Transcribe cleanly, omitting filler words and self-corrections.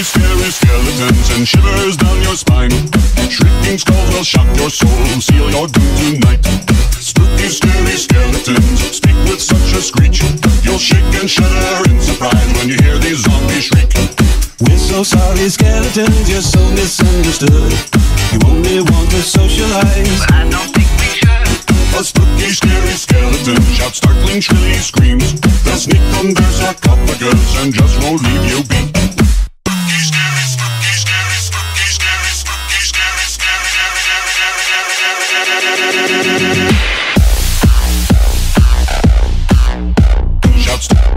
Spooky, scary skeletons and shivers down your spine. Shrieking skulls will shock your soul, seal your doom tonight. Spooky, scary skeletons speak with such a screech. You'll shake and shudder in surprise when you hear these zombies shriek. We're so sorry, skeletons, you're so misunderstood. You only want to socialize, but I don't think we should. A spooky, scary skeleton shouts startling, shrilly screams. They'll sneak from their sarcophagus and just won't leave you be. Spooky, scary, spooky, scary, spooky, scary, spooky, scary, scary, scary. Shouts.